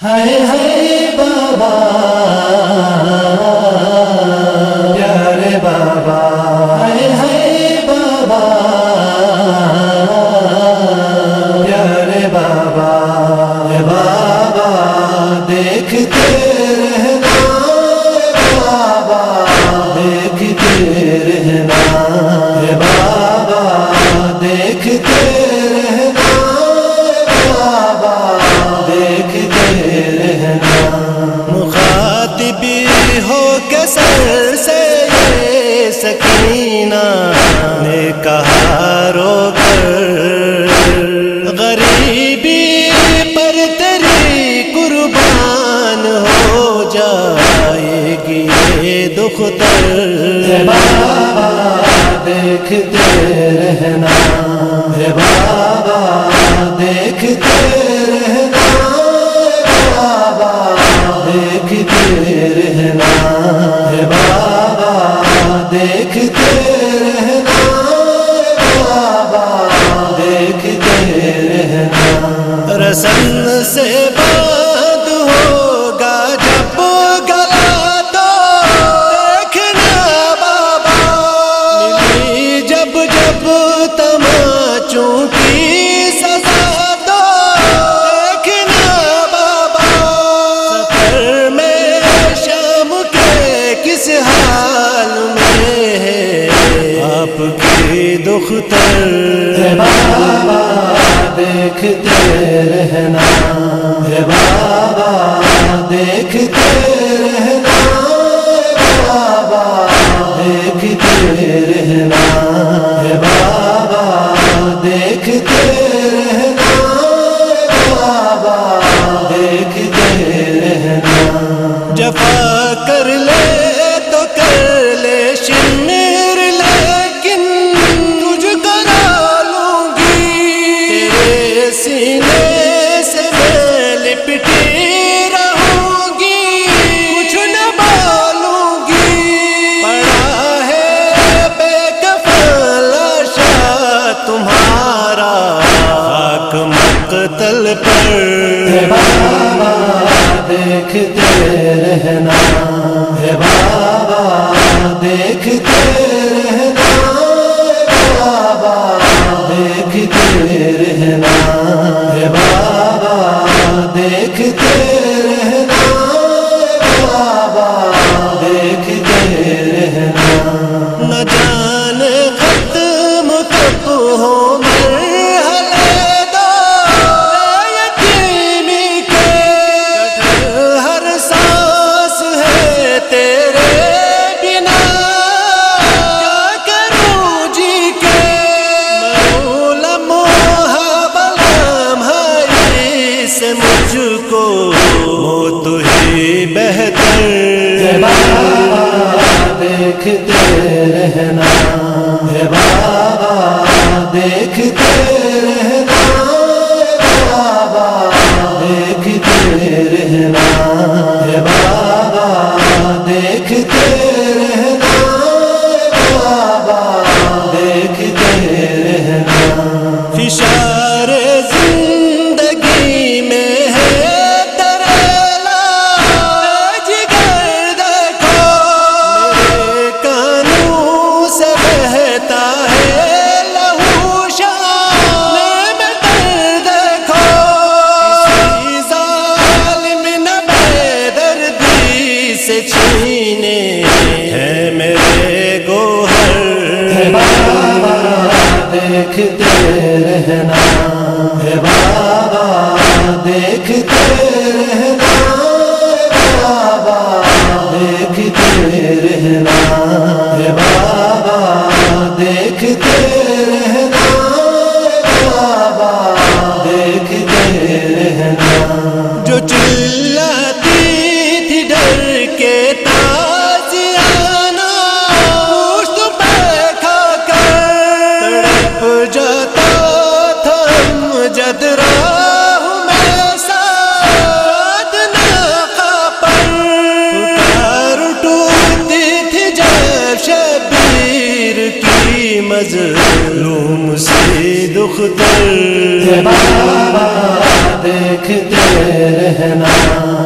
ہائے ہائے بابا پیارے بابا، ہائے ہائے بابا پیارے بابا، اے بابا دیکھتے رہنا، بابا دیکھتے رہنا، اے بابا دیکھتے رہنا، بابا دیکھتے رہنا۔ مخاطبی ہو کے سر سے یہ سکینہ نے کہا رو کر، غریبی پر تیری قربان ہو جائے گی یہ دختر، بابا دیکھتے رہنا، بابا دیکھتے رہنا، بابا دیکھتے رہنا، بابا دیکھتے رہنا، بابا دیکھتے رہنا۔ رسن سے بند ہوگا جب گلا تو دیکھنا بابا، ملی جب جب تماچوں کی سزا تو دیکھنا بابا، سفر میں شام کے کس حال میں ہے آپ کی دختر، بابا دیکھتے رہنا، بابا دیکھتے رہنا، بابا دیکھتے رہنا، بابا دیکھتے رہنا، بابا دیکھتے رہنا۔ جفا کر لے تو کر لے شمر، لیکن تجھ کرا لوں گی، تیرے سینے سے میں لپٹی رہوں گی، کچھ نہ بولوں گی، پڑا ہے بے کفن لاشا تمہارا خاک مقتل پر، بابا دیکھتے رہنا، بابا دیکھتے رہنا، بابا دیکھتے رہنا، بابا دیکھتے رہنا، بابا دیکھتے رہنا۔ نہ جانے ختم کب ہو مرحلے دو یتیمی کے، کٹھر ہر سانس ہے تیرے بنا، کیا کروں جی کے، مروں لمحہ بلمحہ سے مجھ کو موت ہی بہتر، بابا دیکھتے رہنا، بابا دیکھتے رہنا، بابا دیکھتے رہنا، بابا دیکھتے رہنا، بابا دیکھتے رہنا۔ فشار زندگی میں ہے تریلا جگر، دیکھو میرے کانوں سے بہتا ہے لہو شام میں تر، دیکھو کسی ظالم نہ بے دردی سے چھینے ہے میرے گوہر، بابا دیکھتے رہنا، بابا دیکھتے رہنا، بابا دیکھتے رہنا، بابا دیکھتے رہنا، بابا دیکھتے رہنا۔ جو چلاتی تھی ڈر کے تازیانہ، گوشت پہ کھا کر تڑپ جاتا تھا امجد راہ میں سعد ناقہ پر، پکار ٹوٹتی تھی جب شبیر کی مظلوم سی دختر، بابا دیکھتے رہنا.